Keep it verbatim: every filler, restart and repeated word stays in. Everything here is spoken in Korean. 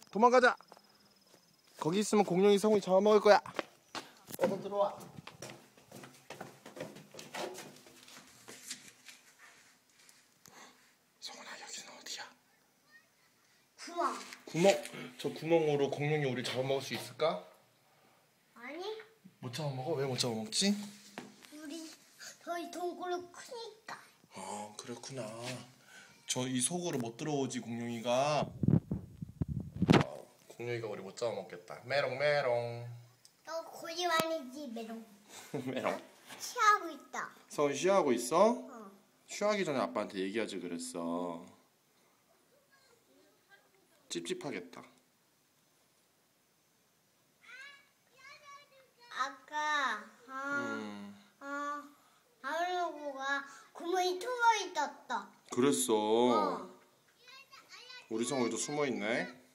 도망가자. 거기 있으면 공룡이 성훈이 잡아먹을 거야. 어서 들어와. 성훈아, 여기는 어디야? 구멍. 구멍? 저 구멍으로 공룡이 우리 잡아먹을 수 있을까? 아니. 못 잡아먹어? 왜 못 잡아먹지? 우리 저희 동굴은 크니까. 아, 그렇구나. 저 이 속으로 못 들어오지 공룡이가. 아, 공룡이가 우리 못 잡아먹겠다. 메롱 메롱. 너 고리만이지 메롱. 메롱. 취하고 있다. 성훈이 쉬하고 있어? 어. 쉬하기 전에 아빠한테 얘기하지 그랬어. 찝찝하겠다. 아까 아, 음. 아, 아울러고가 구멍이 뚫어 있었다. 그랬어. 어. 우리 성훈이도 숨어 있네.